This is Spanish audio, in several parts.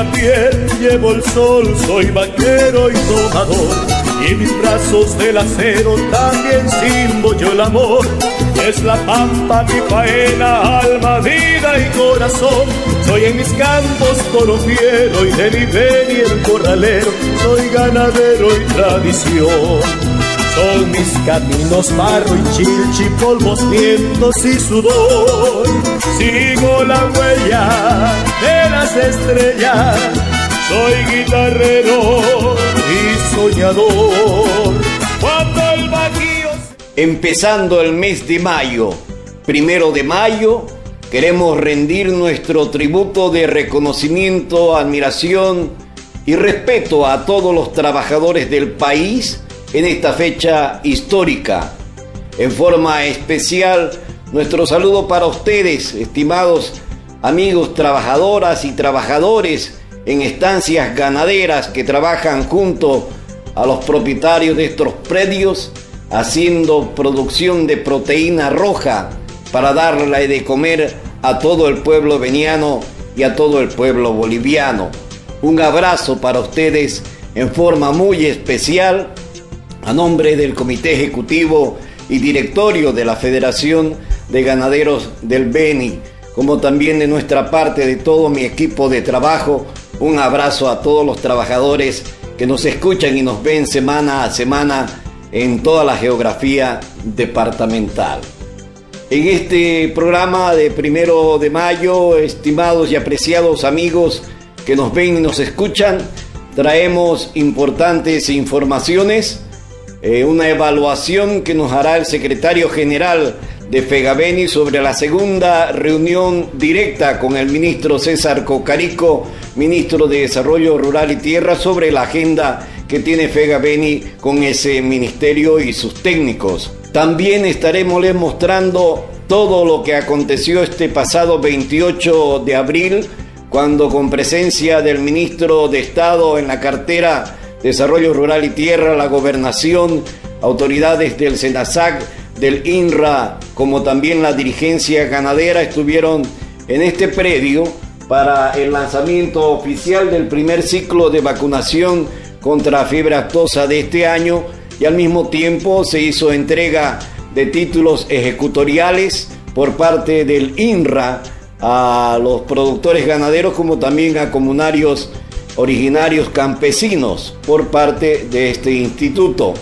la piel llevo el sol, soy vaquero y tomador, y en mis brazos del acero también simbo yo el amor. Es la pampa mi faena, alma, vida y corazón. Soy en mis campos toro fiero y de mi veni el corralero. Soy ganadero y tradición. Son mis caminos barro y chilchi, polvos, vientos y sudor. Sigo la huella de las estrellas. Soy guitarrero y soñador. Cuando el bajío... Empezando el mes de mayo, 1 de mayo, queremos rendir nuestro tributo de reconocimiento, admiración y respeto a todos los trabajadores del país en esta fecha histórica. En forma especial, nuestro saludo para ustedes, estimados amigos trabajadoras y trabajadores en estancias ganaderas que trabajan junto a los propietarios de estos predios, haciendo producción de proteína roja para darle de comer a todo el pueblo veniano y a todo el pueblo boliviano. Un abrazo para ustedes en forma muy especial a nombre del Comité Ejecutivo y Directorio de la Federación de Ganaderos del Beni, como también de nuestra parte, de todo mi equipo de trabajo. Un abrazo a todos los trabajadores que nos escuchan y nos ven semana a semana en toda la geografía departamental. En este programa de 1 de mayo, estimados y apreciados amigos que nos ven y nos escuchan, traemos importantes informaciones, una evaluación que nos hará el secretario general de Fegabeni sobre la segunda reunión directa con el ministro César Cocarico, ministro de Desarrollo Rural y Tierra, sobre la agenda que tiene Fegabeni con ese ministerio y sus técnicos. También estaremos les mostrando todo lo que aconteció este pasado 28 de abril, cuando con presencia del ministro de Estado en la cartera Desarrollo Rural y Tierra, la Gobernación, autoridades del SENASAC, del INRA, como también la dirigencia ganadera, estuvieron en este predio para el lanzamiento oficial del primer ciclo de vacunación contra fiebre aftosa de este año, y al mismo tiempo se hizo entrega de títulos ejecutoriales por parte del INRA a los productores ganaderos, como también a comunarios originarios campesinos por parte de este instituto.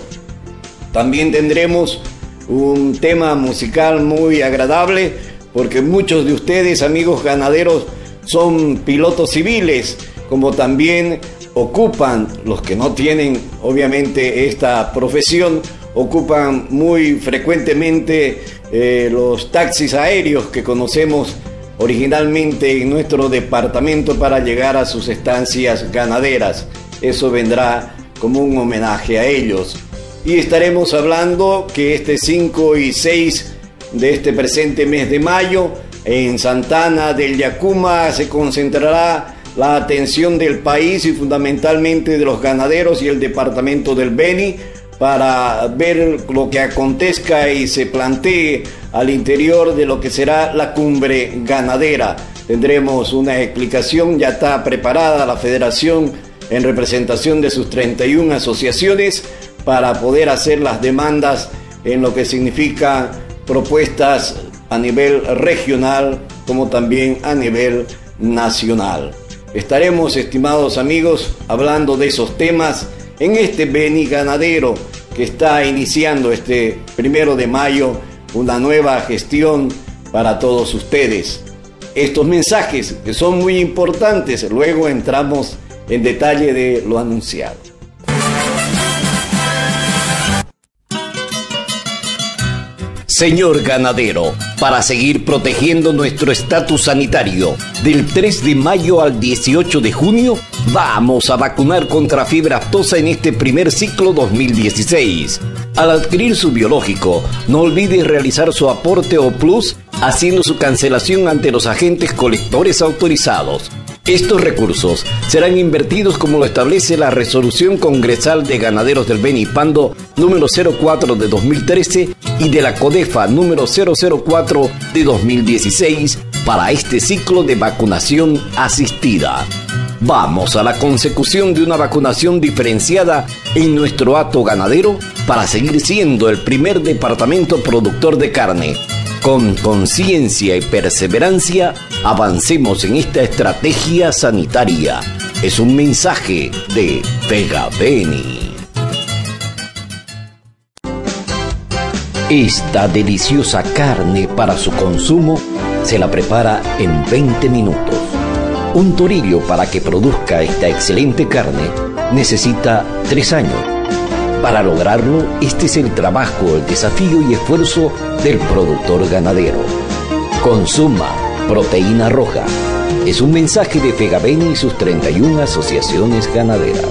También tendremos un tema musical muy agradable, porque muchos de ustedes, amigos ganaderos, son pilotos civiles, como también ocupan, los que no tienen obviamente esta profesión, ocupan muy frecuentemente los taxis aéreos que conocemos originalmente en nuestro departamento para llegar a sus estancias ganaderas. Eso vendrá como un homenaje a ellos. Y estaremos hablando que este 5 y 6 de este presente mes de mayo, en Santana del Yacuma, se concentrará la atención del país y fundamentalmente de los ganaderos y el departamento del Beni, para ver lo que acontezca y se plantee al interior de lo que será la cumbre ganadera. Tendremos una explicación, ya está preparada la federación en representación de sus 31 asociaciones para poder hacer las demandas en lo que significa propuestas a nivel regional como también a nivel nacional. Estaremos, estimados amigos, hablando de esos temas en este Beni ganadero que está iniciando este 1 de mayo, una nueva gestión para todos ustedes. Estos mensajes que son muy importantes, luego entramos en detalle de lo anunciado. Señor ganadero, para seguir protegiendo nuestro estatus sanitario, del 3 de mayo al 18 de junio, vamos a vacunar contra fiebre aftosa en este primer ciclo 2016. Al adquirir su biológico, no olvide realizar su aporte o plus, haciendo su cancelación ante los agentes colectores autorizados. Estos recursos serán invertidos como lo establece la Resolución Congresal de Ganaderos del Beni Pando número 04 de 2013 y de la CODEFA número 004 de 2016 para este ciclo de vacunación asistida. Vamos a la consecución de una vacunación diferenciada en nuestro hato ganadero para seguir siendo el primer departamento productor de carne. Con conciencia y perseverancia, avancemos en esta estrategia sanitaria. Es un mensaje de Fegabeni. Esta deliciosa carne para su consumo se la prepara en 20 minutos. Un torillo para que produzca esta excelente carne necesita 3 años. Para lograrlo, este es el trabajo, el desafío y esfuerzo del productor ganadero. Consuma proteína roja. Es un mensaje de Fegabeni y sus 31 asociaciones ganaderas.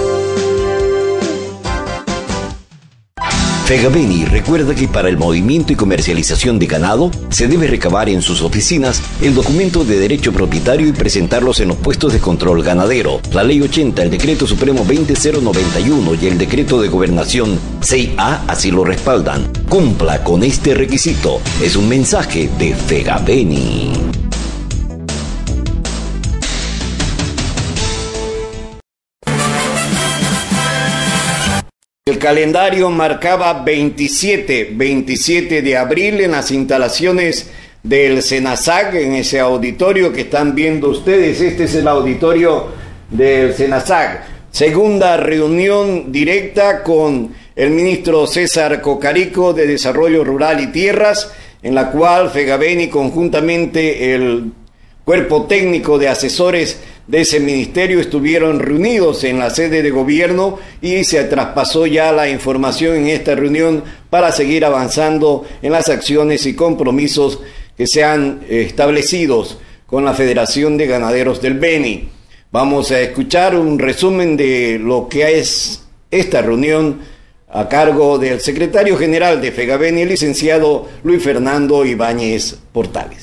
Fegabeni recuerda que para el movimiento y comercialización de ganado se debe recabar en sus oficinas el documento de derecho propietario y presentarlos en los puestos de control ganadero. La Ley 80, el Decreto Supremo 20091 y el Decreto de Gobernación 6A así lo respaldan. Cumpla con este requisito. Es un mensaje de Fegabeni. El calendario marcaba 27 de abril en las instalaciones del SENASAC, en ese auditorio que están viendo ustedes. Este es el auditorio del SENASAC. Segunda reunión directa con el ministro César Cocarico de Desarrollo Rural y Tierras, en la cual Fegabeni, conjuntamente el cuerpo técnico de asesores de ese ministerio, estuvieron reunidos en la sede de gobierno y se traspasó ya la información en esta reunión para seguir avanzando en las acciones y compromisos que se han establecidos con la Federación de Ganaderos del Beni. Vamos a escuchar un resumen de lo que es esta reunión a cargo del secretario general de Fegabeni, el licenciado Luis Fernando Ibáñez Portales.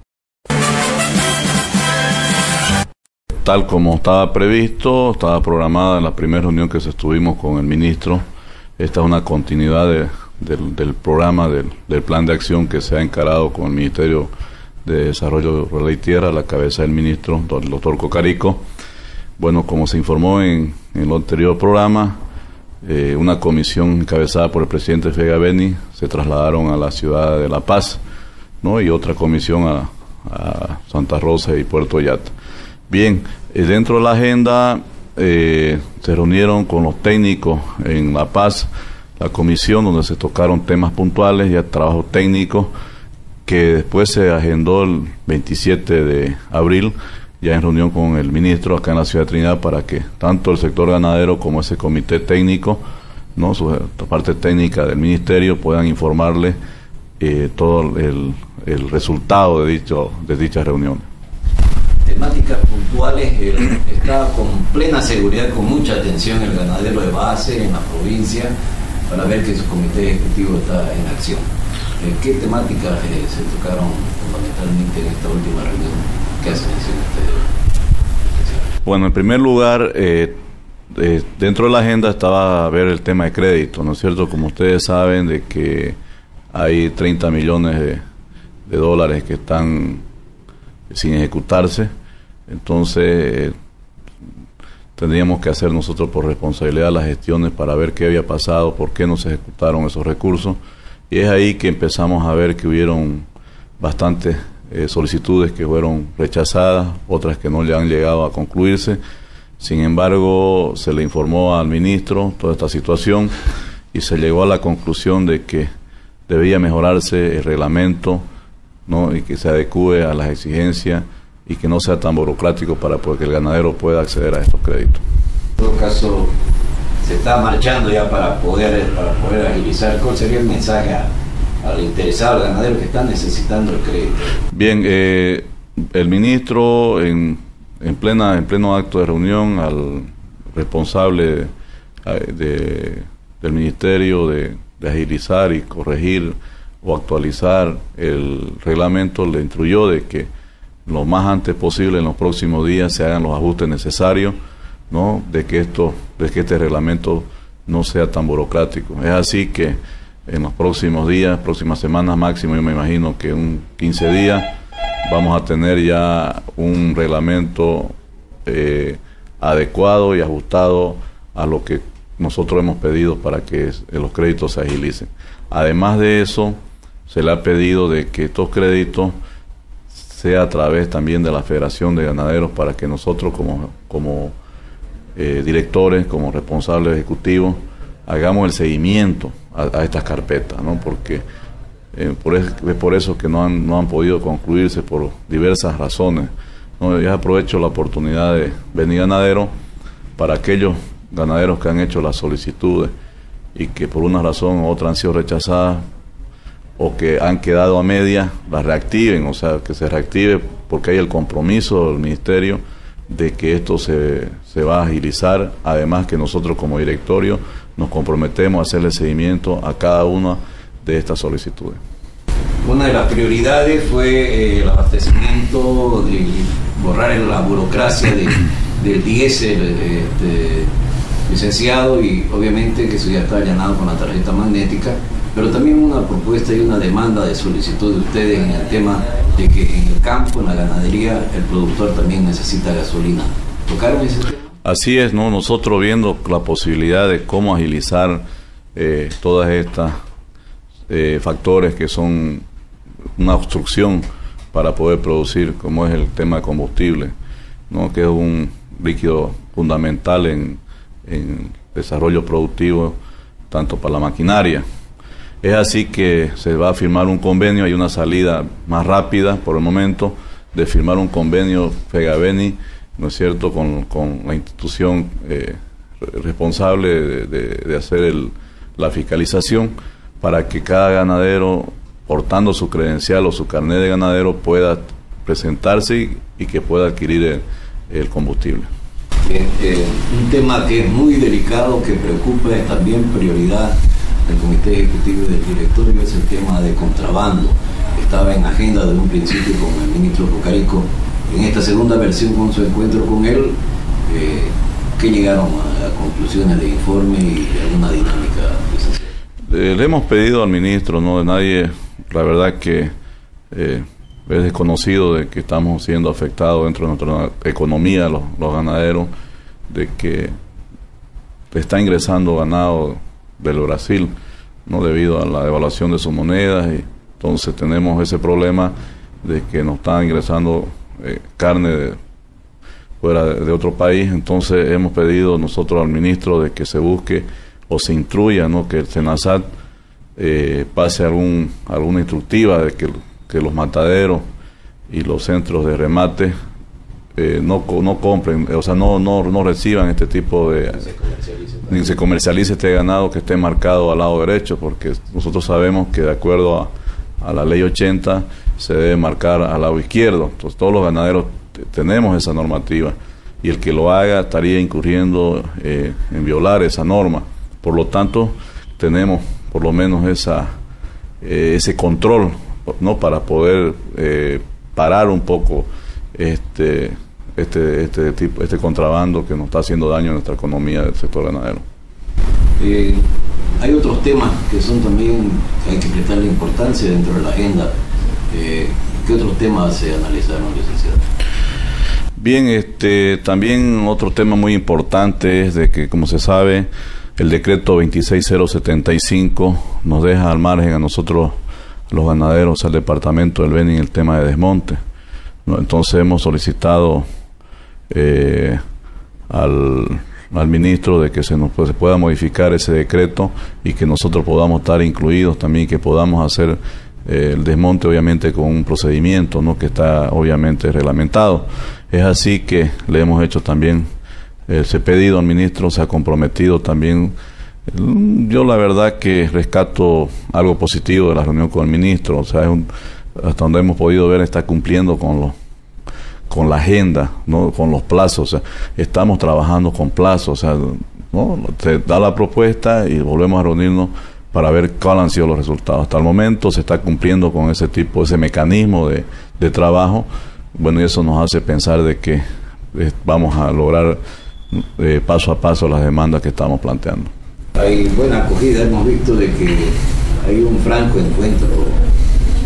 Tal como estaba previsto, estaba programada en la primera reunión que estuvimos con el ministro. Esta es una continuidad del programa, del plan de acción que se ha encarado con el Ministerio de Desarrollo Rural y Tierra, a la cabeza del ministro, el doctor Cocarico. Bueno, como se informó en el anterior programa, una comisión encabezada por el presidente Fegabeni se trasladaron a la ciudad de La Paz, ¿no? Y otra comisión a Santa Rosa y Puerto Yata. Bien, dentro de la agenda se reunieron con los técnicos en La Paz, la comisión donde se tocaron temas puntuales, ya trabajo técnico, que después se agendó el 27 de abril, ya en reunión con el ministro acá en la ciudad de Trinidad, para que tanto el sector ganadero como ese comité técnico, ¿no?, su parte técnica del ministerio, puedan informarle todo el resultado de dichas reuniones. Temáticas puntuales, está con plena seguridad, con mucha atención el ganadero de base en la provincia para ver que su comité ejecutivo está en acción. ¿Qué temáticas se tocaron fundamentalmente en esta última reunión? ¿Qué hacen ustedes? Bueno, en primer lugar, dentro de la agenda estaba ver el tema de crédito, ¿no es cierto? Como ustedes saben, de que hay 30 millones de dólares que están sin ejecutarse. Entonces tendríamos que hacer nosotros por responsabilidad las gestiones para ver qué había pasado, por qué no se ejecutaron esos recursos, y es ahí que empezamos a ver que hubieron bastantes solicitudes que fueron rechazadas, otras que no le han llegado a concluirse. Sin embargo, se le informó al ministro toda esta situación y se llegó a la conclusión de que debía mejorarse el reglamento, ¿no?, y que se adecue a las exigencias y que no sea tan burocrático para que el ganadero pueda acceder a estos créditos. En todo caso, se está marchando ya para poder agilizar. ¿Cuál sería el mensaje al interesado, al ganadero que está necesitando el crédito? Bien, el ministro en pleno acto de reunión al responsable del ministerio de agilizar y corregir o actualizar el reglamento, le instruyó de que lo más antes posible, en los próximos días, se hagan los ajustes necesarios, ¿no?, de que este reglamento no sea tan burocrático. Es así que en los próximos días, próximas semanas máximo, yo me imagino que en 15 días, vamos a tener ya un reglamento adecuado y ajustado a lo que nosotros hemos pedido para que los créditos se agilicen. Además de eso, se le ha pedido de que estos créditos sea a través también de la Federación de Ganaderos, para que nosotros como directores, como responsables ejecutivos, hagamos el seguimiento a estas carpetas, ¿no? Porque es por eso que no han podido concluirse por diversas razones, ¿no? Yo aprovecho la oportunidad de venir ganadero para aquellos ganaderos que han hecho las solicitudes y que por una razón u otra han sido rechazadas o que han quedado a media, las reactiven, o sea, que se reactive, porque hay el compromiso del Ministerio de que esto se va a agilizar. Además que nosotros como directorio nos comprometemos a hacerle seguimiento a cada una de estas solicitudes. Una de las prioridades fue el abastecimiento, de borrar la burocracia del diésel, licenciado, y obviamente que eso ya está allanado con la tarjeta magnética, pero también una propuesta y una demanda de solicitud de ustedes en el tema de que en el campo, en la ganadería, el productor también necesita gasolina. ¿Tocaron ese tema? Así es, ¿no? Nosotros viendo la posibilidad de cómo agilizar todas estas factores que son una obstrucción para poder producir, como es el tema de combustible, ¿no? Que es un líquido fundamental en desarrollo productivo, tanto para la maquinaria. Es así que se va a firmar un convenio. Hay una salida más rápida por el momento de firmar un convenio FEGABENI, ¿no es cierto?, con la institución responsable de hacer la fiscalización, para que cada ganadero, portando su credencial o su carnet de ganadero, pueda presentarse y que pueda adquirir el combustible. Bien, un tema que es muy delicado, que preocupa, es también prioridad del Comité Ejecutivo y del Directorio, es el tema de contrabando. Estaba en agenda desde un principio con el ministro Pocarico. En esta segunda versión, con su encuentro con él, ¿qué llegaron a conclusiones del informe y alguna dinámica? Le hemos pedido al ministro, no de nadie, la verdad que es desconocido de que estamos siendo afectados dentro de nuestra economía, los ganaderos, de que está ingresando ganado del Brasil, no, debido a la devaluación de sus monedas, y entonces tenemos ese problema de que nos están ingresando carne fuera de otro país. Entonces hemos pedido nosotros al ministro de que se busque o se instruya, ¿no?, que el SENASAT pase alguna instructiva de que los mataderos y los centros de remate no compren, o sea, no reciban este tipo de... Ni se comercialice este ganado que esté marcado al lado derecho, porque nosotros sabemos que de acuerdo a la ley 80 se debe marcar al lado izquierdo. Entonces todos los ganaderos tenemos esa normativa, y el que lo haga estaría incurriendo en violar esa norma. Por lo tanto, tenemos por lo menos ese control, ¿no?, para poder parar un poco este contrabando que nos está haciendo daño a nuestra economía del sector ganadero. Hay otros temas que son también, hay que prestarle importancia dentro de la agenda. ¿Qué otros temas se analizaron, licenciado? Bien, también otro tema muy importante es de que, como se sabe, el decreto 26075 nos deja al margen a nosotros, los ganaderos, al departamento del Beni, en el tema de desmonte, ¿no? Entonces hemos solicitado al ministro de que se pueda modificar ese decreto y que nosotros podamos estar incluidos también, que podamos hacer el desmonte, obviamente con un procedimiento, ¿no?, que está obviamente reglamentado. Es así que le hemos hecho también ese pedido al ministro, se ha comprometido también. Yo la verdad que rescato algo positivo de la reunión con el ministro, o sea, hasta donde hemos podido ver, está cumpliendo con la agenda, ¿no?, con los plazos. O sea, estamos trabajando con plazos, o sea, ¿no?, se da la propuesta y volvemos a reunirnos para ver cuáles han sido los resultados. Hasta el momento se está cumpliendo con ese mecanismo de trabajo. Bueno, y eso nos hace pensar de que vamos a lograr paso a paso las demandas que estamos planteando. Hay buena acogida, hemos visto de que hay un franco encuentro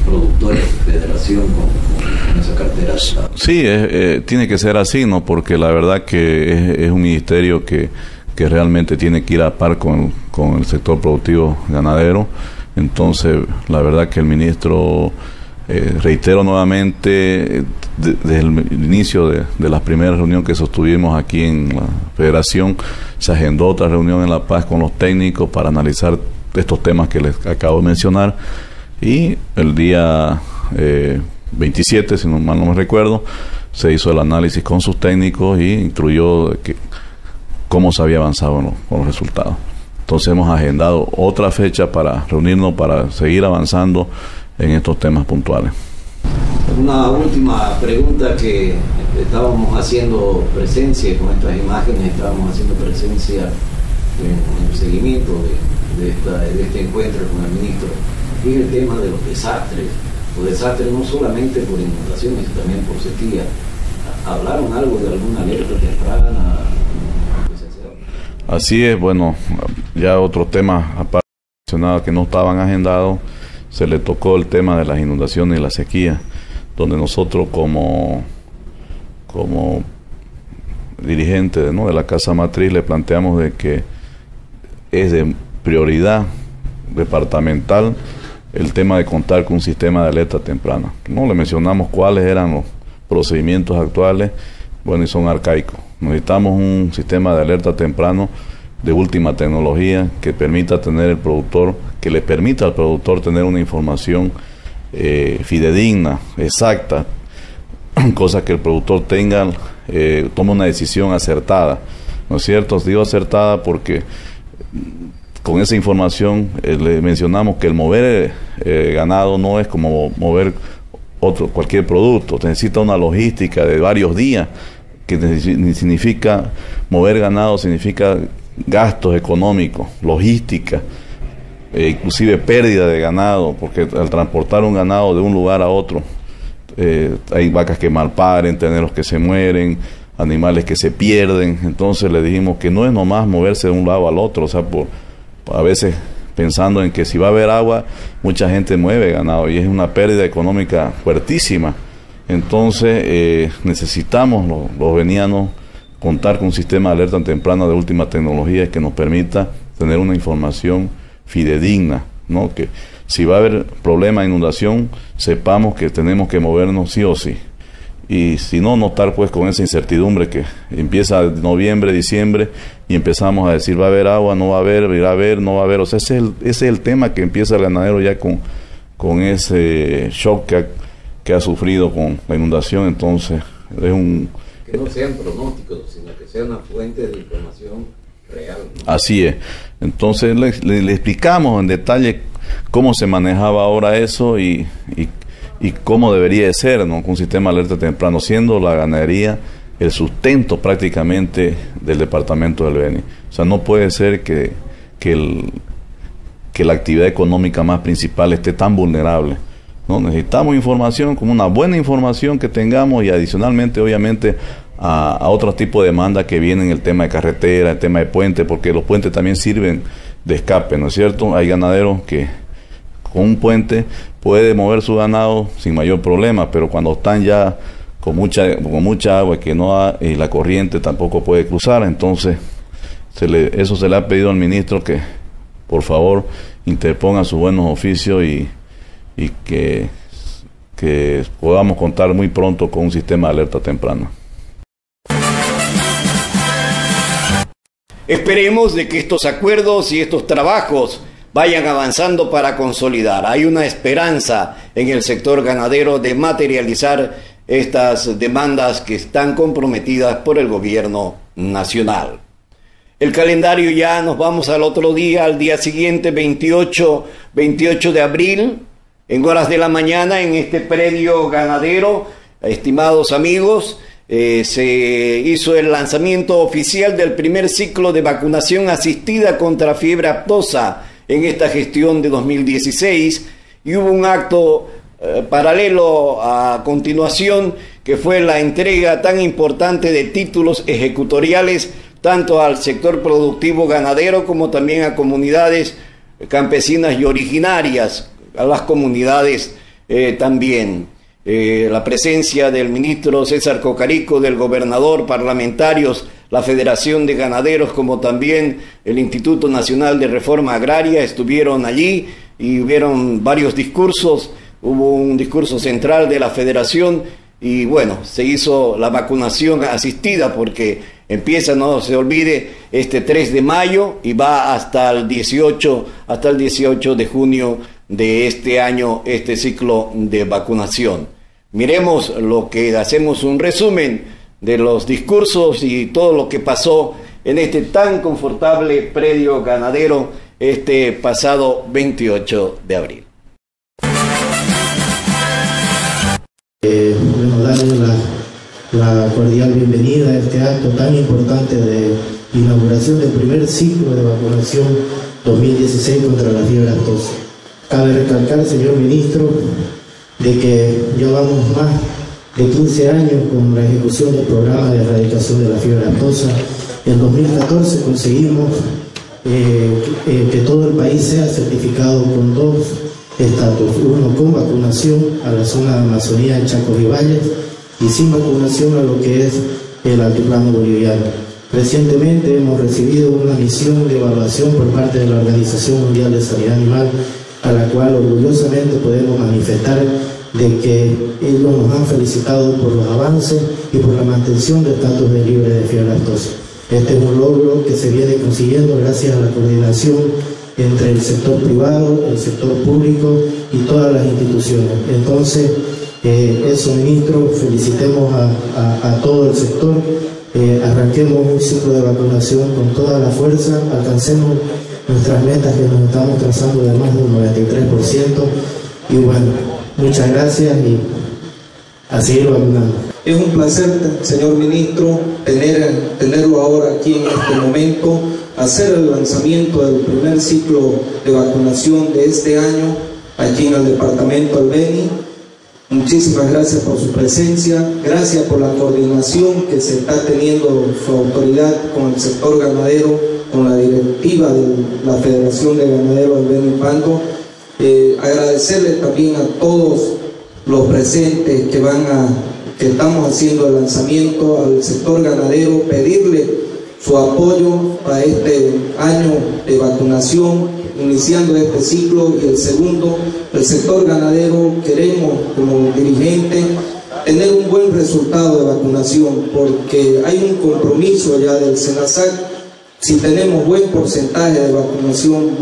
productores de federación con esa cartera? Sí, tiene que ser así, ¿no? Porque la verdad que es un ministerio que realmente tiene que ir a par con el sector productivo ganadero. Entonces, la verdad que el ministro, reitero nuevamente, desde el inicio de las primeras reuniones que sostuvimos aquí en la federación, se agendó otra reunión en La Paz con los técnicos para analizar estos temas que les acabo de mencionar, y el día 27, si no mal no me recuerdo, se hizo el análisis con sus técnicos y instruyó cómo se había avanzado con los resultados. Entonces hemos agendado otra fecha para reunirnos, para seguir avanzando en estos temas puntuales. Una última pregunta, que estábamos haciendo presencia con estas imágenes, estábamos haciendo presencia en el seguimiento de este encuentro con el ministro, y el tema de los desastres no solamente por inundaciones, sino también por sequía. ¿Hablaron algo de alguna alerta temprana? Así es, bueno, ya otros temas aparte que no estaban agendados, se le tocó el tema de las inundaciones y la sequía, donde nosotros como dirigentes de la Casa Matriz le planteamos de que es de prioridad departamental el tema de contar con un sistema de alerta temprana. No le mencionamos cuáles eran los procedimientos actuales, bueno, y son arcaicos. Necesitamos un sistema de alerta temprano de última tecnología que permita tener el productor, que le permita al productor tener una información fidedigna, exacta, cosa que el productor tenga, tome una decisión acertada, ¿no es cierto? Digo acertada porque con esa información le mencionamos que el mover ganado no es como mover cualquier producto, necesita una logística de varios días, que significa mover ganado, significa gastos económicos, logística, inclusive pérdida de ganado, porque al transportar un ganado de un lugar a otro, hay vacas que malparen, terneros que se mueren, animales que se pierden. Entonces le dijimos que no es nomás moverse de un lado al otro, o sea, a veces pensando en que si va a haber agua, mucha gente mueve ganado y es una pérdida económica fuertísima. Entonces necesitamos los venianos contar con un sistema de alerta temprana de última tecnología que nos permita tener una información fidedigna, ¿no? Que si va a haber problema de inundación, sepamos que tenemos que movernos sí o sí. Y si no, no estar pues con esa incertidumbre que empieza noviembre, diciembre, y empezamos a decir va a haber agua, no va a haber, irá a haber, no va a haber. O sea, ese es el tema que empieza el ganadero ya con ese shock que ha sufrido con la inundación. Entonces es un... Que no sean pronósticos, sino que sea una fuente de información real, ¿no? Así es. Entonces le explicamos en detalle cómo se manejaba ahora eso y cómo debería de ser, ¿no? Con un sistema de alerta temprano, siendo la ganadería el sustento prácticamente del departamento del Beni. O sea, no puede ser que la actividad económica más principal esté tan vulnerable, ¿no? Necesitamos información, como una buena información que tengamos, y adicionalmente, obviamente, a otro tipo de demanda que viene en el tema de carretera, el tema de puente, porque los puentes también sirven de escape, ¿no es cierto? Hay ganaderos que con un puente puede mover su ganado sin mayor problema, pero cuando están ya con mucha agua y la corriente tampoco puede cruzar, entonces eso se le ha pedido al ministro que por favor interponga sus buenos oficios y que podamos contar muy pronto con un sistema de alerta temprana. Esperemos de que estos acuerdos y estos trabajos vayan avanzando para consolidar. Hay una esperanza en el sector ganadero de materializar estas demandas que están comprometidas por el gobierno nacional. El calendario, ya nos vamos al otro día, al día siguiente, 28 de abril, en horas de la mañana, en este predio ganadero, estimados amigos, se hizo el lanzamiento oficial del primer ciclo de vacunación asistida contra fiebre aftosa en esta gestión de 2016, y hubo un acto paralelo a continuación, que fue la entrega tan importante de títulos ejecutoriales tanto al sector productivo ganadero como también a comunidades campesinas y originarias, a las comunidades también. La presencia del ministro César Cocarico, del gobernador, parlamentarios, la Federación de Ganaderos, como también el Instituto Nacional de Reforma Agraria estuvieron allí y hubieron varios discursos. Hubo un discurso central de la Federación y bueno, se hizo la vacunación asistida porque empieza, no se olvide, este 3 de mayo y va hasta el 18 de junio de este año, este ciclo de vacunación. Miremos lo que hacemos un resumen de los discursos y todo lo que pasó en este tan confortable predio ganadero este pasado 28 de abril. Darle la cordial bienvenida a este acto tan importante de inauguración del primer ciclo de vacunación 2016 contra la fiebre aftosa. Cabe recalcar, señor ministro, de que llevamos más de 15 años con la ejecución del programa de erradicación de la fiebre aftosa. En 2014 conseguimos que todo el país sea certificado con 2 estatus, uno con vacunación a la zona de Amazonía, de Chacos y Valles, y sin vacunación a lo que es el altiplano boliviano. Recientemente hemos recibido una misión de evaluación por parte de la Organización Mundial de Sanidad Animal, a la cual orgullosamente podemos manifestar de que ellos nos han felicitado por los avances y por la mantención del estatus de libre de fiebre aftosa. Este es un logro que se viene consiguiendo gracias a la coordinación entre el sector privado, el sector público y todas las instituciones. Entonces, eso, ministro, felicitemos a todo el sector, arranquemos un ciclo de vacunación con toda la fuerza, alcancemos nuestras metas que nos estamos trazando de más de un 93%, y bueno, muchas gracias y a seguir vacunando. Es un placer, señor ministro, tenerlo ahora aquí en este momento, hacer el lanzamiento del primer ciclo de vacunación de este año aquí en el departamento del Beni. Muchísimas gracias por su presencia, gracias por la coordinación que se está teniendo su autoridad con el sector ganadero, con la directiva de la Federación de Ganaderos del Beni Pando. Agradecerle también a todos los presentes que estamos haciendo el lanzamiento, al sector ganadero, pedirle su apoyo a este año de vacunación, iniciando este ciclo y el segundo. El sector ganadero queremos, como dirigente, tener un buen resultado de vacunación, porque hay un compromiso ya del SENASAC. Si tenemos buen porcentaje de vacunación,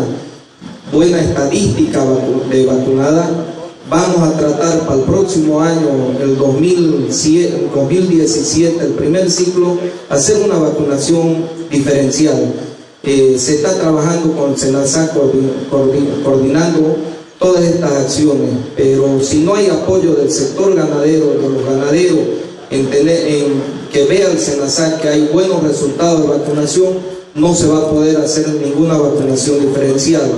buena estadística de vacunada, vamos a tratar para el próximo año, el 2017, el primer ciclo, hacer una vacunación diferencial. Se está trabajando con el SENASAC coordinando todas estas acciones, pero si no hay apoyo del sector ganadero, de los ganaderos, en que vea el SENASAC que hay buenos resultados de vacunación, no se va a poder hacer ninguna vacunación diferencial.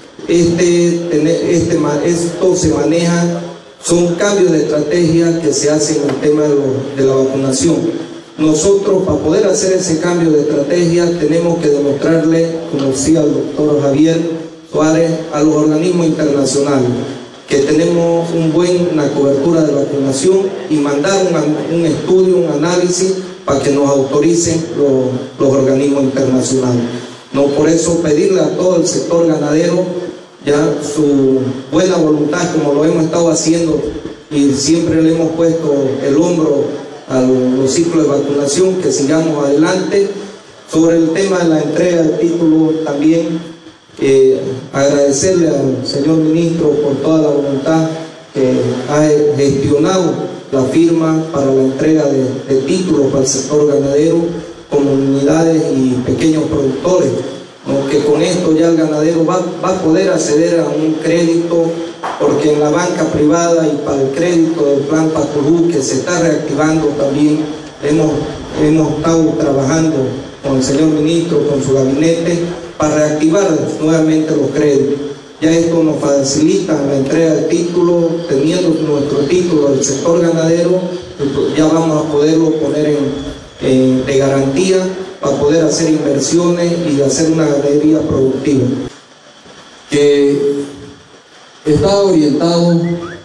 Esto se maneja, son cambios de estrategia que se hacen en el tema de la vacunación. Nosotros, para poder hacer ese cambio de estrategia, tenemos que demostrarle, como decía el doctor Javier Suárez, a los organismos internacionales que tenemos una cobertura de vacunación y mandar un estudio, un análisis para que nos autoricen los organismos internacionales. No, por eso pedirle a todo el sector ganadero ya su buena voluntad, como lo hemos estado haciendo y siempre le hemos puesto el hombro a los ciclos de vacunación, que sigamos adelante. Sobre el tema de la entrega del título también, agradecerle al señor ministro por toda la voluntad que ha gestionado la firma para la entrega de títulos para el sector ganadero, comunidades y pequeños productores, ¿no? Que con esto ya el ganadero va a poder acceder a un crédito, porque en la banca privada y para el crédito del plan Paturú, que se está reactivando también, hemos estado trabajando con el señor ministro, con su gabinete, para reactivar nuevamente los créditos. Ya esto nos facilita la entrega de títulos, teniendo nuestro título del sector ganadero, ya vamos a poderlo poner de garantía para poder hacer inversiones y hacer una ganadería productiva. Que está orientado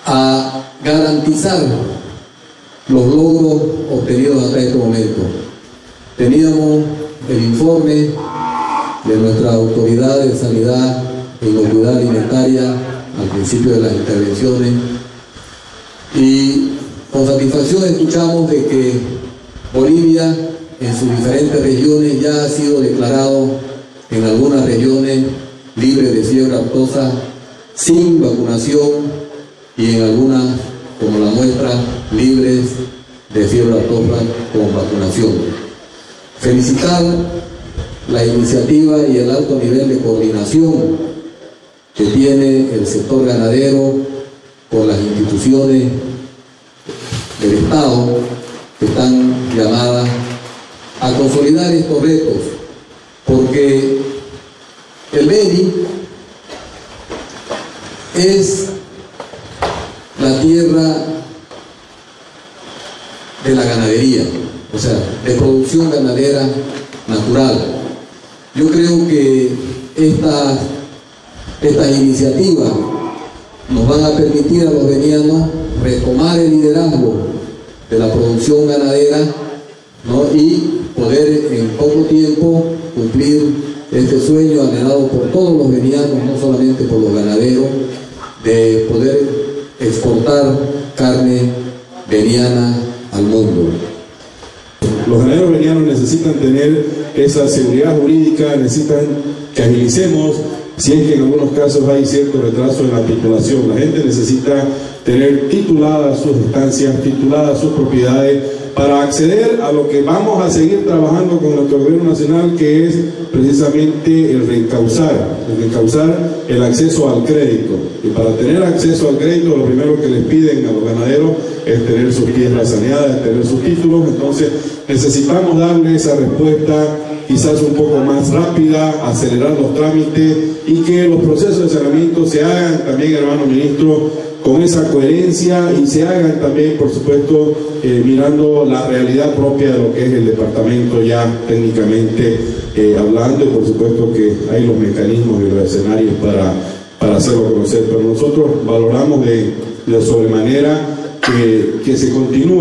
a garantizar los logros obtenidos hasta este momento. Teníamos el informe de nuestra autoridad de sanidad e inocuidad alimentaria al principio de las intervenciones y con satisfacción escuchamos de que Bolivia en sus diferentes regiones ya ha sido declarado en algunas regiones libre de fiebre aftosa sin vacunación y en algunas, como la muestra, libres de fiebre aftosa con vacunación. Felicitar la iniciativa y el alto nivel de coordinación que tiene el sector ganadero con las instituciones del Estado que están llamadas a consolidar estos retos, porque el Beni es la tierra de la ganadería, o sea, de producción ganadera natural. Yo creo que estas iniciativas nos van a permitir a los benianos retomar el liderazgo de la producción ganadera, ¿no? Y poder en poco tiempo cumplir este sueño anhelado por todos los benianos, no solamente por los ganaderos, de poder exportar carne beniana al mundo. Los ganaderos benianos necesitan tener esa seguridad jurídica, necesitan que agilicemos, si es que en algunos casos hay cierto retraso en la titulación. La gente necesita tener tituladas sus estancias, tituladas sus propiedades, para acceder a lo que vamos a seguir trabajando con nuestro gobierno nacional, que es precisamente el reencauzar el acceso al crédito. Y para tener acceso al crédito, lo primero que les piden a los ganaderos es tener sus tierras saneadas, tener sus títulos. Entonces necesitamos darle esa respuesta quizás un poco más rápida, acelerar los trámites y que los procesos de saneamiento se hagan también, hermano ministro, con esa coherencia y se hagan también, por supuesto, mirando la realidad propia de lo que es el departamento ya técnicamente hablando, y por supuesto que hay los mecanismos y los escenarios para hacerlo conocer. Pero nosotros valoramos de sobremanera que se continúe.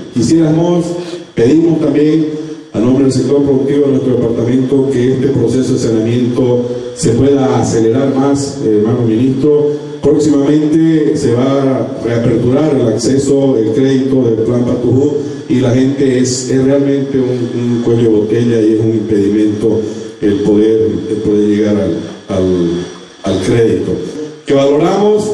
Pedimos también a nombre del sector productivo de nuestro departamento que este proceso de saneamiento se pueda acelerar más, hermano ministro. Próximamente se va a reaperturar el acceso, el crédito del Plan Patujú, y la gente es realmente un cuello de botella y es un impedimento el poder llegar al crédito. Que valoramos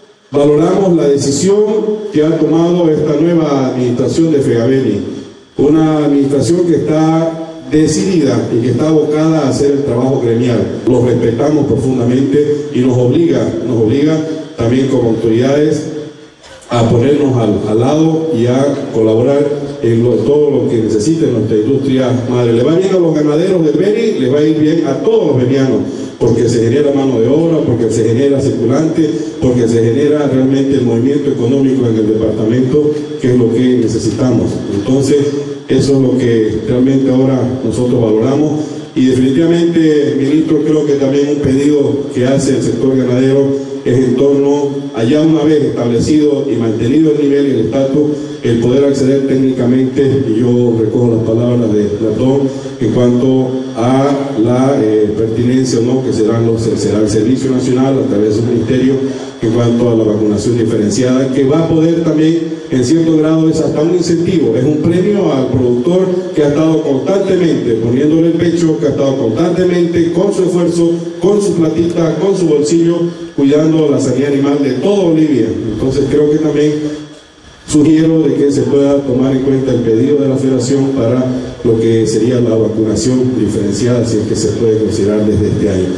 la decisión que ha tomado esta nueva administración de FEGABENI, una administración que está decidida y que está abocada a hacer el trabajo gremial. Los respetamos profundamente y nos obliga también como autoridades a ponernos al lado y a colaborar en todo lo que necesite nuestra industria madre. Le va bien a los ganaderos del Beni, le va a ir bien a todos los benianos, porque se genera mano de obra, porque se genera circulante, porque se genera realmente el movimiento económico en el departamento, que es lo que necesitamos. Entonces, eso es lo que realmente ahora nosotros valoramos. Y definitivamente, ministro, creo que también un pedido que hace el sector ganadero es en torno a, ya una vez establecido y mantenido el nivel y el estatus, el poder acceder técnicamente, y yo recojo las palabras de Platón, en cuanto a la pertinencia o no que será el Servicio Nacional a través de su ministerio, en cuanto a la vacunación diferenciada, que va a poder también, en cierto grado, es hasta un incentivo, es un premio al productor que ha estado constantemente poniéndole el pecho, que ha estado constantemente con su esfuerzo, con su platita, con su bolsillo, cuidando la sanidad animal de toda Bolivia. Entonces creo que también sugiero de que se pueda tomar en cuenta el pedido de la Federación para lo que sería la vacunación diferenciada, si es que se puede considerar desde este año.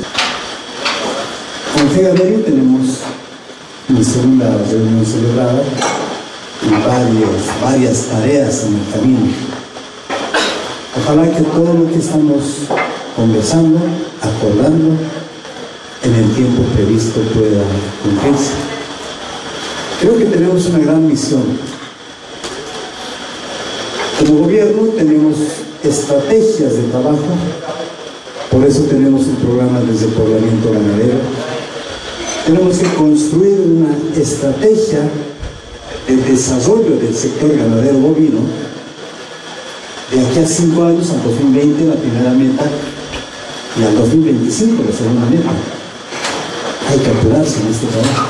Con FEGABENI tenemos una segunda reunión celebrada y varias tareas en el camino. Ojalá que todo lo que estamos conversando, acordando, en el tiempo previsto pueda cumplirse. Creo que tenemos una gran misión. Como gobierno tenemos estrategias de trabajo, por eso tenemos un programa de despoblamiento ganadero, Tenemos que construir una estrategia de desarrollo del sector ganadero bovino de aquí a 5 años, al 2020 la primera meta y al 2025 la segunda meta. Hay que apurarse en este trabajo.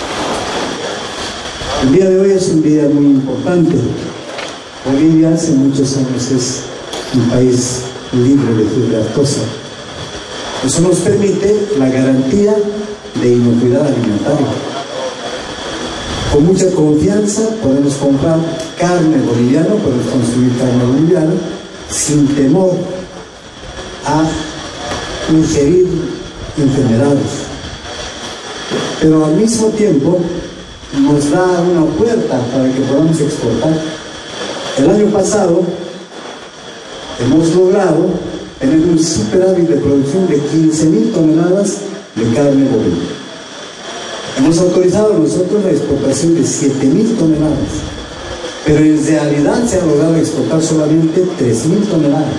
El día de hoy es un día muy importante. Bolivia hace muchos años es un país libre de fiebre aftosa. Eso nos permite la garantía de inocuidad alimentaria. Con mucha confianza podemos comprar carne boliviana, podemos consumir carne boliviana sin temor a ingerir enfermedades. Pero al mismo tiempo nos da una puerta para que podamos exportar. El año pasado hemos logrado tener un superávit de producción de 15.000 toneladas de carne bovina. Hemos autorizado nosotros la exportación de 7.000 toneladas, pero en realidad se ha logrado exportar solamente 3.000 toneladas.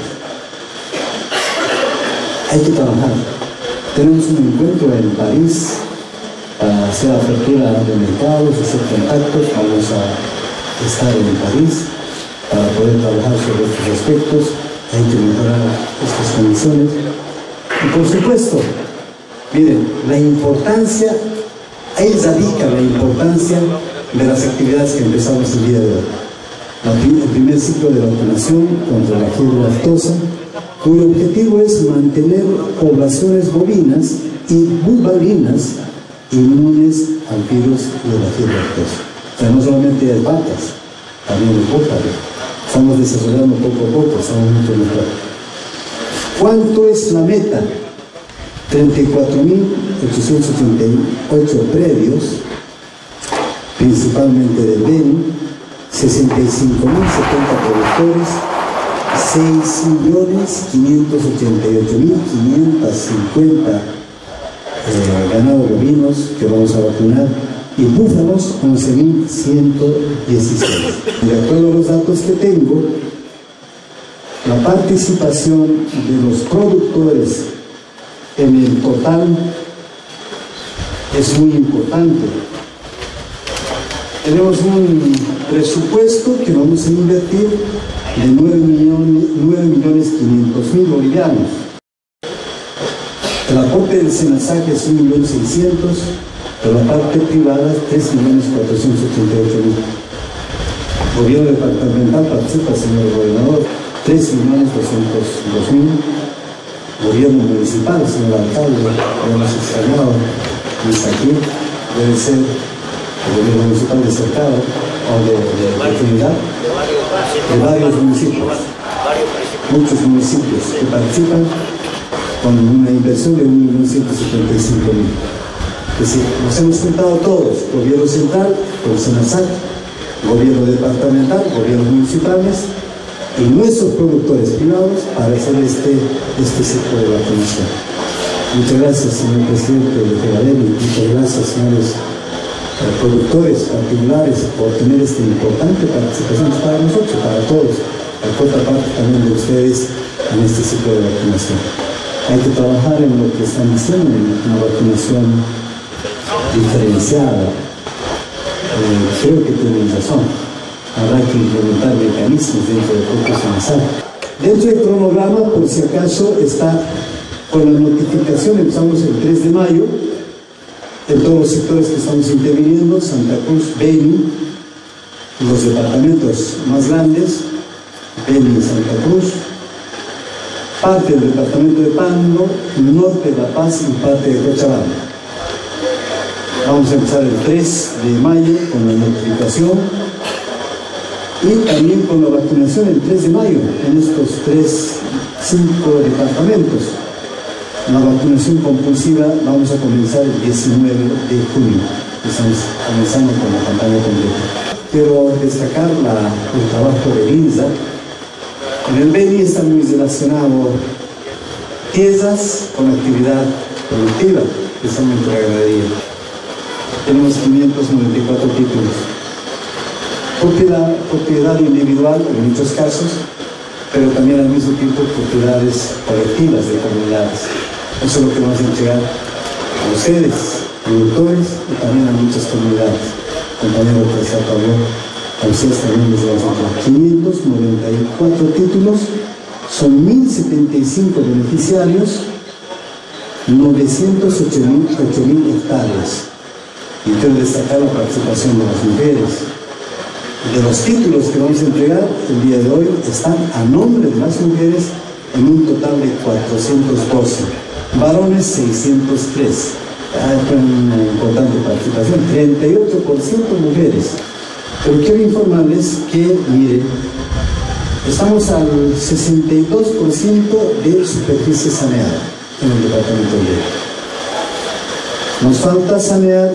Hay que trabajar. Tenemos un encuentro en París para hacer apertura de mercados, hacer contactos. Vamos a estar en París para poder trabajar sobre estos aspectos. Hay que mejorar estas condiciones. Y por supuesto, miren, la importancia, ahí radica la importancia de las actividades que empezamos el día de hoy. El primer ciclo de vacunación contra la fiebre aftosa, cuyo objetivo es mantener poblaciones bovinas y bubalinas inmunes al virus de la fiebre aftosa. O sea, no solamente las vacas, también los búfalos. Estamos desarrollando poco a poco, estamos mucho mejor. ¿Cuánto es la meta? 34.888 predios, principalmente del Beni, 65.070 productores, 6.588.550 ganados bovinos que vamos a vacunar, y búfalos 11.116. De acuerdo a los datos que tengo, la participación de los productores en el total es muy importante. Tenemos un presupuesto que vamos a invertir de 9.500.000 bolivianos. El aporte del SENASAC es 1.600.000, pero la parte privada es 3.488.000. Gobierno departamental participa, señor gobernador, 3.202.000. Gobierno municipal, señor alcalde, ya hemos extrañado, no está aquí, debe ser el gobierno municipal de Cercado o de Trinidad, de varios municipios, muchos municipios que participan con una inversión de 1.175.000. Es decir, nos hemos juntado todos, gobierno central, con SENASAC, gobierno departamental, gobiernos municipales y nuestros productores privados para hacer este ciclo de vacunación. Muchas gracias, señor presidente de Fegadeli, muchas gracias, señores productores particulares, por tener esta importante participación para nosotros, para todos, por otra parte también de ustedes en este ciclo de vacunación. Hay que trabajar en lo que están diciendo, en una vacunación diferenciada. Creo que tienen razón. Habrá que implementar mecanismos dentro del propio SENASAC. Dentro del cronograma, por si acaso, está con la notificación, empezamos el 3 de mayo, en todos los sectores que estamos interviniendo, Santa Cruz, Beni, los departamentos más grandes, Beni y Santa Cruz, parte del departamento de Pando, norte de La Paz y parte de Cochabamba. Vamos a empezar el 3 de mayo con la notificación y también con la vacunación el 3 de mayo en estos 5 departamentos. La vacunación compulsiva vamos a comenzar el 19 de junio. Estamos comenzando con la campaña completa. Quiero destacar el trabajo de INSA. En el Beni está muy relacionado tierras con actividad productiva, que son nuestra ganadería. Tenemos 594 títulos. Propiedad individual en muchos casos, pero también al mismo tiempo propiedades colectivas de comunidades. Eso es lo que vamos a entregar a ustedes productores y también a muchas comunidades. Compañero Teresa Pablo, a ustedes también les vamos a dar 594 títulos, son 1075 beneficiarios, 908.000 hectáreas. Y quiero destacar la participación de las mujeres. De los títulos que vamos a entregar el día de hoy están a nombre de las mujeres en un total de 412, varones 603. Fue una importante participación, 38% mujeres. Pero quiero informarles que, miren, estamos al 62% de superficie saneada en el departamento de Lima. Nos falta sanear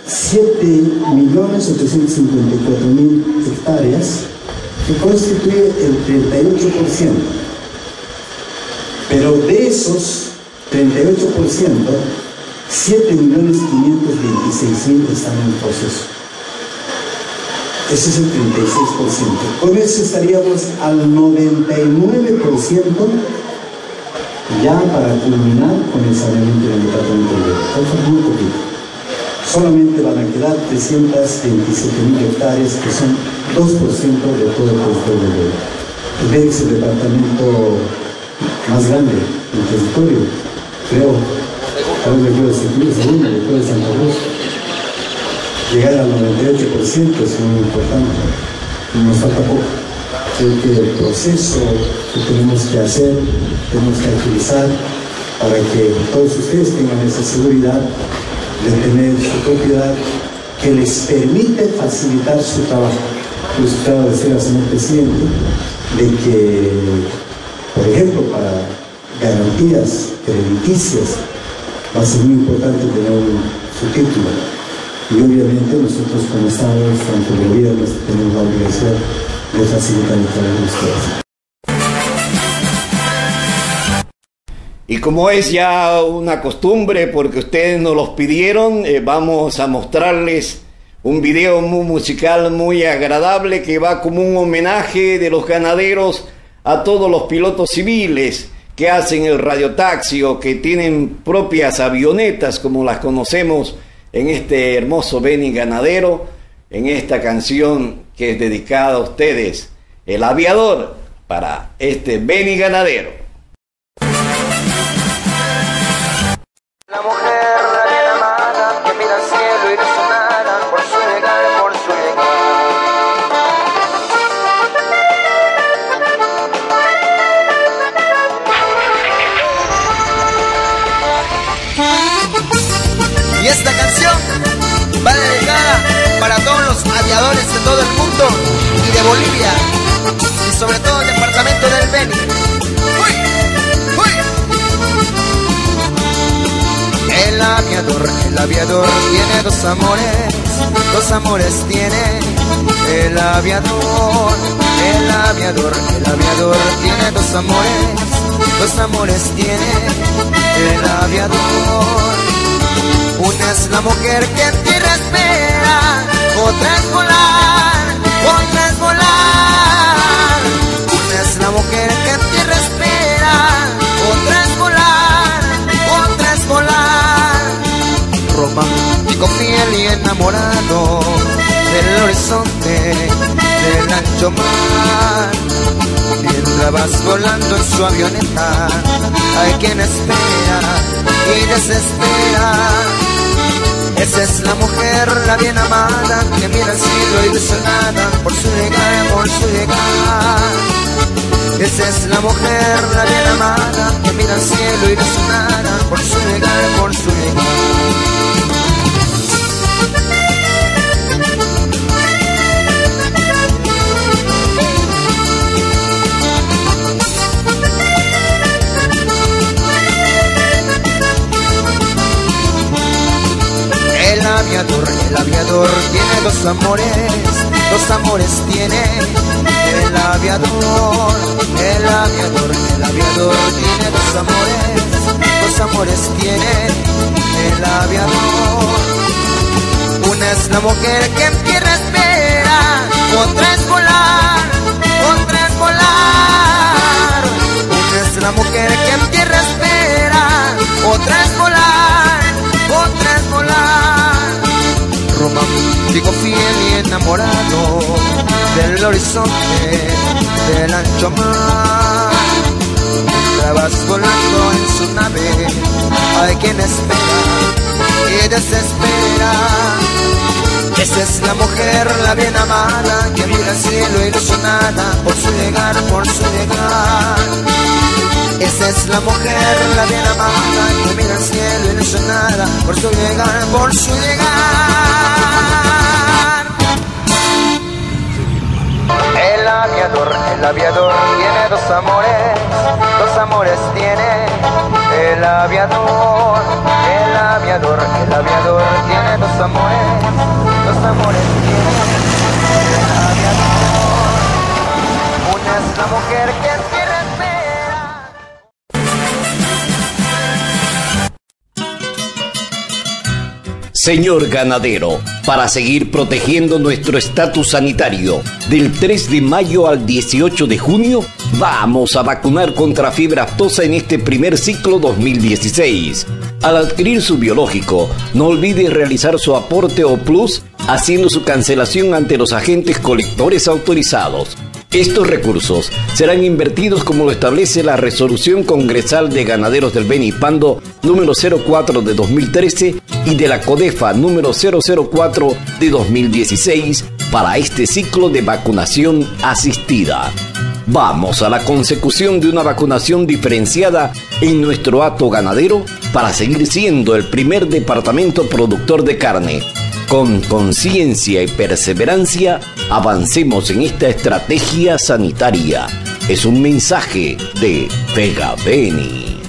7.854.000 hectáreas, que constituye el 38%. Pero de esos 38%, 7.526.000 están en proceso. Ese es el 36%. Con eso estaríamos al 99% ya para culminar con el saneamiento del departamento de Lima. Falta muy poquito. Solamente van a quedar 327.000 hectáreas, que son 2% de todo el territorio de Lima. El Beni es el departamento más grande del territorio, creo. Tal vez me quiero sentir segundo, después de Santa Cruz. Llegar al 98% es muy importante, nos falta poco. Creo que el proceso que tenemos que hacer, tenemos que agilizar para que todos ustedes tengan esa seguridad de tener su propiedad que les permite facilitar su trabajo. Por eso quiero decir al señor presidente de que, por ejemplo, para garantías crediticias va a ser muy importante tener su título. Y obviamente nosotros como Estado, tanto el gobierno, tenemos la obligación de facilitar el trabajo de ustedes. Y como es ya una costumbre, porque ustedes nos los pidieron, vamos a mostrarles un video muy musical, muy agradable, que va como un homenaje de los ganaderos a todos los pilotos civiles que hacen el radiotaxi o que tienen propias avionetas, como las conocemos en este hermoso Beni ganadero, en esta canción que es dedicada a ustedes, El Aviador, para este Beni ganadero. La mujer, la bien amada, que mira al cielo ilusionada por su llegar, por su llegar. Y esta canción va dedicada para todos los aviadores de todo el mundo y de Bolivia, y sobre todo el departamento del Beni. El aviador tiene dos amores tiene. El aviador tiene dos amores tiene. El aviador. Una es la mujer que en tierra espera, otra es volar, otra es volar. Una es la mujer que en tierra espera, otra es volar, otra es volar. Romántico, fiel y enamorado del horizonte del ancho mar. Mientras vas volando en su avioneta, hay quien espera y desespera. Esa es la mujer, la bien amada, que mira al cielo ilusionada por su llegar, por su llegar. Esa es la mujer, la bien amada, que mira al cielo ilusionada por su llegar, por su llegar. El aviador tiene dos amores tiene. El aviador tiene dos amores tiene. El aviador. Una es la mujer que en tierra espera, otra es volar, otra es volar. Una es la mujer que en tierra espera, otra es volar, otra es volar. volar, romántico, fiel y enamorado del horizonte del ancho mar. Mientras vas volando en su nave, hay quien espera y desespera. Esa es la mujer, la bien amada, que mira al cielo ilusionada por su llegar, por su llegar. Esa es la mujer, la bien amada, que mira al cielo ilusionada por su llegar, por su llegar. El aviador tiene dos amores tiene el aviador, el aviador tiene dos amores tiene el aviador. Una es la mujer que en tierra espera. Señor ganadero, para seguir protegiendo nuestro estatus sanitario, del 3 de mayo al 18 de junio, vamos a vacunar contra fiebre aftosa en este primer ciclo 2016. Al adquirir su biológico, no olvide realizar su aporte o plus, haciendo su cancelación ante los agentes colectores autorizados. Estos recursos serán invertidos como lo establece la Resolución Congresal de Ganaderos del Beni Pando número 04 de 2013 y de la CODEFA número 004 de 2016 para este ciclo de vacunación asistida. Vamos a la consecución de una vacunación diferenciada en nuestro hato ganadero para seguir siendo el primer departamento productor de carne. Con conciencia y perseverancia, avancemos en esta estrategia sanitaria. Es un mensaje de Fegabeni.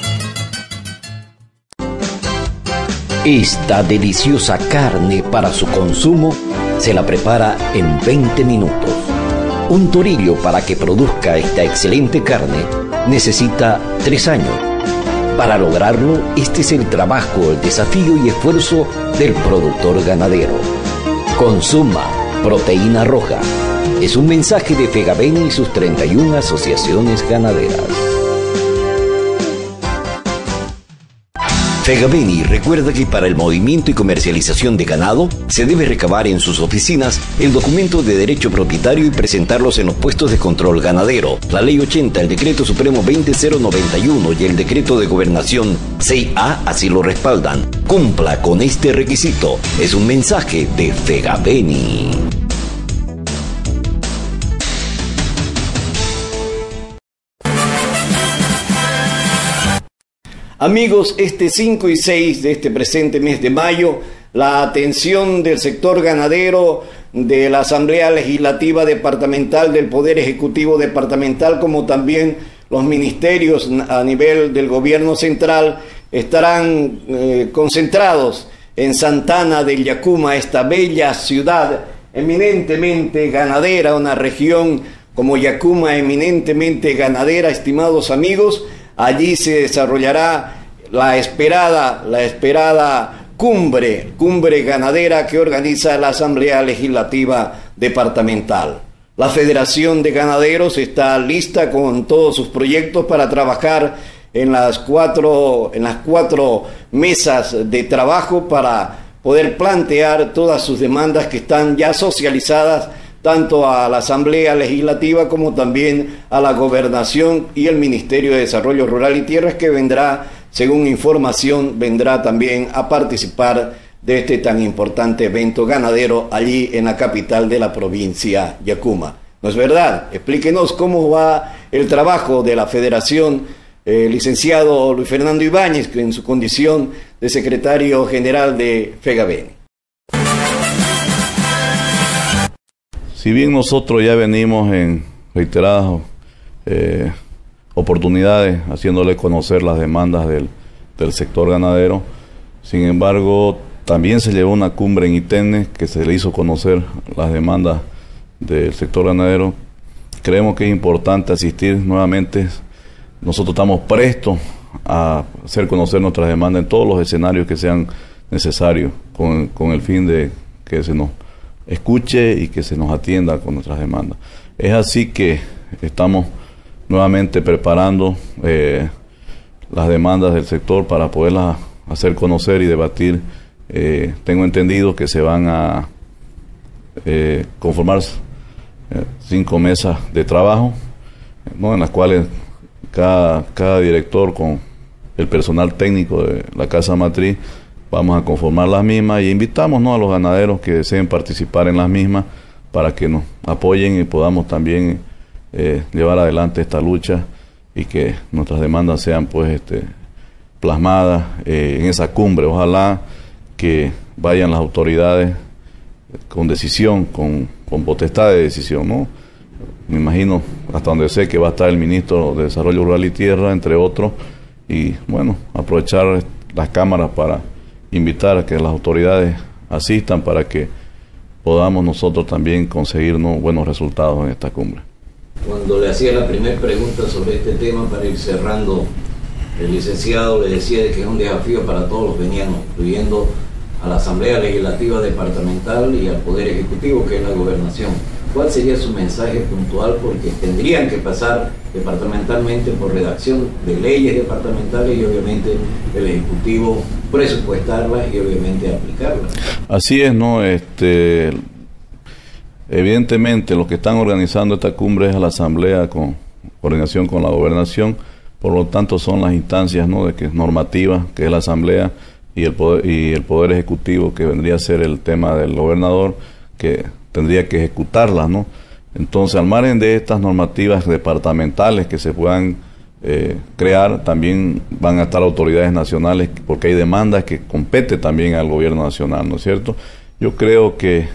Esta deliciosa carne para su consumo se la prepara en 20 minutos. Un torillo para que produzca esta excelente carne necesita 3 años. Para lograrlo, este es el trabajo, el desafío y esfuerzo del productor ganadero. Consuma proteína roja. Es un mensaje de Fegabeni y sus 31 asociaciones ganaderas. Fegabeni recuerda que para el movimiento y comercialización de ganado se debe recabar en sus oficinas el documento de derecho propietario y presentarlos en los puestos de control ganadero. La Ley 80, el Decreto Supremo 20091 y el Decreto de Gobernación 6A así lo respaldan. Cumpla con este requisito. Es un mensaje de Fegabeni. Amigos, este 5 y 6 de este presente mes de mayo, la atención del sector ganadero, de la Asamblea Legislativa Departamental, del Poder Ejecutivo Departamental, como también los ministerios a nivel del gobierno central, estarán concentrados en Santana del Yacuma, esta bella ciudad eminentemente ganadera, una región como Yacuma eminentemente ganadera, estimados amigos. Allí se desarrollará la esperada cumbre ganadera que organiza la Asamblea Legislativa Departamental. La Federación de Ganaderos está lista con todos sus proyectos para trabajar en las cuatro mesas de trabajo para poder plantear todas sus demandas que están ya socializadas tanto a la Asamblea Legislativa como también a la Gobernación y el Ministerio de Desarrollo Rural y Tierras, que vendrá, según información, vendrá también a participar de este tan importante evento ganadero allí en la capital de la provincia Yacuma. ¿No es verdad? Explíquenos cómo va el trabajo de la Federación, licenciado Luis Fernando Ibáñez, en su condición de secretario general de Fegabeni. Si bien nosotros ya venimos en reiteradas oportunidades haciéndole conocer las demandas del sector ganadero, sin embargo también se llevó una cumbre en Itenes que se le hizo conocer las demandas del sector ganadero. Creemos que es importante asistir nuevamente. Nosotros estamos prestos a hacer conocer nuestras demandas en todos los escenarios que sean necesarios, con el fin de que se nos escuche y que se nos atienda con nuestras demandas. Es así que estamos nuevamente preparando las demandas del sector para poderlas hacer conocer y debatir tengo entendido que se van a conformar 5 mesas de trabajo, ¿no?, en las cuales cada director con el personal técnico de la casa matriz vamos a conformar las mismas, y invitamos, ¿no?, a los ganaderos que deseen participar en las mismas para que nos apoyen y podamos también llevar adelante esta lucha y que nuestras demandas sean pues plasmadas en esa cumbre. Ojalá que vayan las autoridades con decisión, con potestad de decisión, ¿no? Me imagino, hasta donde sé, que va a estar el ministro de Desarrollo Rural y Tierra, entre otros, y bueno, aprovechar las cámaras para invitar a que las autoridades asistan para que podamos nosotros también conseguir, ¿no?, buenos resultados en esta cumbre. Cuando le hacía la primera pregunta sobre este tema, para ir cerrando, el licenciado le decía de que es un desafío para todos los venianos, incluyendo a la Asamblea Legislativa Departamental y al Poder Ejecutivo, que es la Gobernación. ¿Cuál sería su mensaje puntual? Porque tendrían que pasar departamentalmente por redacción de leyes departamentales y obviamente el Ejecutivo presupuestarlas y obviamente aplicarlas. Así es, ¿no? Evidentemente los que están organizando esta cumbre es a la Asamblea con coordinación con la Gobernación, por lo tanto son las instancias, ¿no?, de que normativas, que es la Asamblea, y el Poder Ejecutivo, que vendría a ser el tema del gobernador, que tendría que ejecutarlas, ¿no? Entonces, al margen de estas normativas departamentales que se puedan crear, también van a estar autoridades nacionales, porque hay demandas que competen también al gobierno nacional, ¿no es cierto? Yo creo que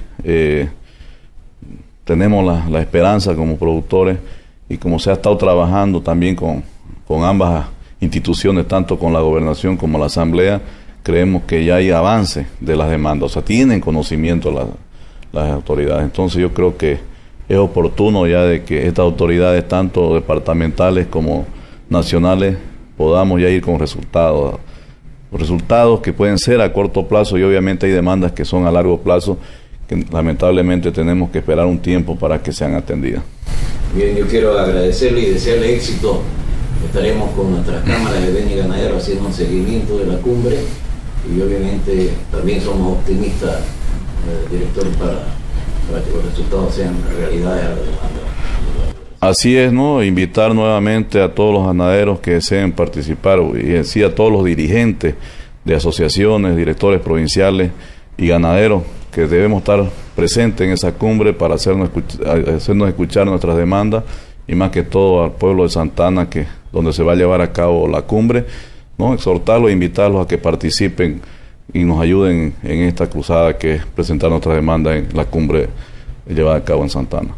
tenemos la esperanza como productores, y como se ha estado trabajando también con ambas instituciones, tanto con la Gobernación como la Asamblea, creemos que ya hay avance de las demandas, o sea, tienen conocimiento las autoridades. Entonces yo creo que es oportuno ya de que estas autoridades, tanto departamentales como nacionales, podamos ya ir con resultados que pueden ser a corto plazo, y obviamente hay demandas que son a largo plazo, que lamentablemente tenemos que esperar un tiempo para que sean atendidas. Bien, yo quiero agradecerle y desearle éxito. Estaremos con nuestras cámaras de Beni Ganadero haciendo un seguimiento de la cumbre, y obviamente también somos optimistas, director, para que los resultados sean realidades a la demanda. Así es, ¿no? Invitar nuevamente a todos los ganaderos que deseen participar, y así a todos los dirigentes de asociaciones, directores provinciales y ganaderos, que debemos estar presentes en esa cumbre para hacernos escuchar nuestras demandas, y más que todo al pueblo de Santa Ana, donde se va a llevar a cabo la cumbre, ¿no? Exhortarlos e invitarlos a que participen y nos ayuden en esta cruzada, que es presentar nuestras demandas en la cumbre llevada a cabo en Santa Ana.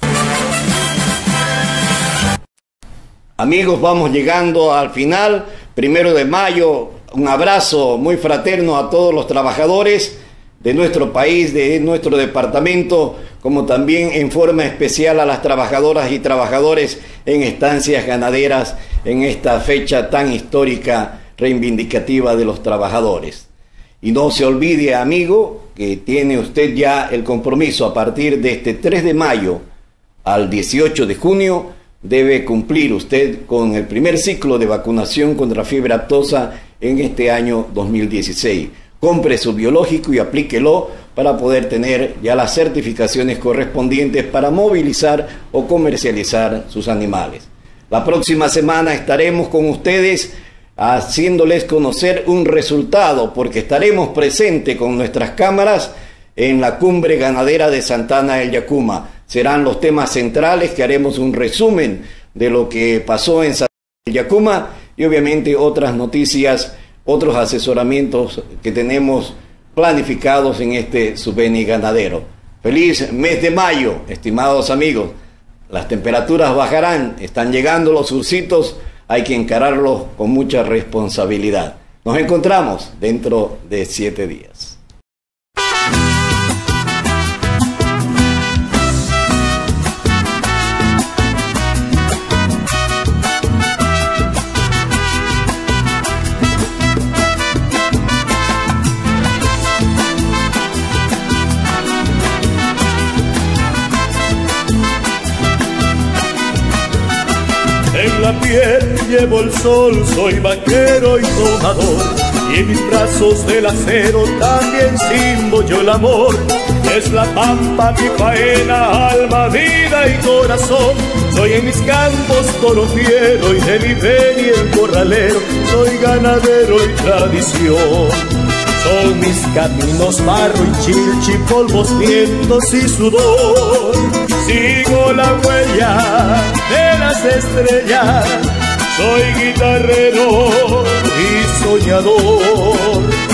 Amigos, vamos llegando al final. 1 de mayo, un abrazo muy fraterno a todos los trabajadores de nuestro país, de nuestro departamento, como también en forma especial a las trabajadoras y trabajadores en estancias ganaderas en esta fecha tan histórica, reivindicativa de los trabajadores. Y no se olvide, amigo, que tiene usted ya el compromiso a partir de este 3 de mayo al 18 de junio, debe cumplir usted con el primer ciclo de vacunación contra fiebre aftosa en este año 2016. Compre su biológico y aplíquelo para poder tener ya las certificaciones correspondientes para movilizar o comercializar sus animales. La próxima semana estaremos con ustedes haciéndoles conocer un resultado, porque estaremos presentes con nuestras cámaras en la cumbre ganadera de Santa Ana del Yacuma. Serán los temas centrales, que haremos un resumen de lo que pasó en Santa Ana del Yacuma, y obviamente otras noticias, otros asesoramientos que tenemos planificados en este Subeni Ganadero. Feliz mes de mayo, estimados amigos. Las temperaturas bajarán, están llegando los surcitos, hay que encararlos con mucha responsabilidad. Nos encontramos dentro de 7 días. En la piel llevo el sol, soy vaquero y tomador, y en mis brazos del acero también simbo yo el amor. Es la pampa mi faena, alma, vida y corazón. Soy en mis campos torofiero y de mi venia el corralero. Soy ganadero y tradición. Son mis caminos barro y chilchi, polvos, vientos y sudor. Sigo la huella de las estrellas. Soy guitarrero y soñador.